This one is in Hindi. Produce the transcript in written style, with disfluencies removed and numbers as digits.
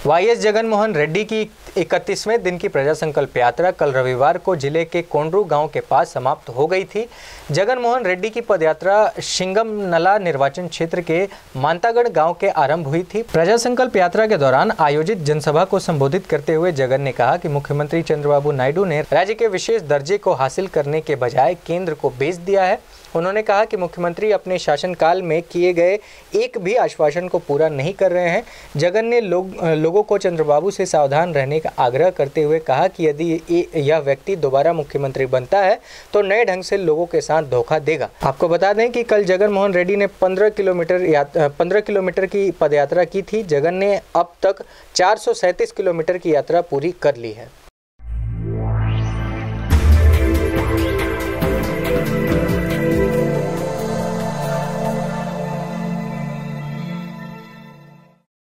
वाईएस जगनमोहन रेड्डी की 31वें दिन की प्रजा संकल्प यात्रा कल रविवार को जिले के कोंड्रू गांव के पास समाप्त हो गई थी। जगनमोहन रेड्डी की पदयात्रा शिंगमनला निर्वाचन क्षेत्र के मांतागढ़ गांव के आरंभ हुई थी। प्रजा संकल्प यात्रा के दौरान आयोजित जनसभा को संबोधित करते हुए जगन ने कहा कि मुख्यमंत्री चंद्रबाबू नायडू ने राज्य के विशेष दर्जे को हासिल करने के बजाय केंद्र को बेच दिया है। उन्होंने कहा कि मुख्यमंत्री अपने शासनकाल में किए गए एक भी आश्वासन को पूरा नहीं कर रहे हैं। जगन ने लोगों को चंद्रबाबू से सावधान रहने का आग्रह करते हुए कहा कि यदि यह व्यक्ति दोबारा मुख्यमंत्री बनता है तो नए ढंग से लोगों के साथ धोखा देगा। आपको बता दें कि कल जगनमोहन रेड्डी ने 15 किलोमीटर की पदयात्रा की थी। जगन ने अब तक 437 किलोमीटर की यात्रा पूरी कर ली है।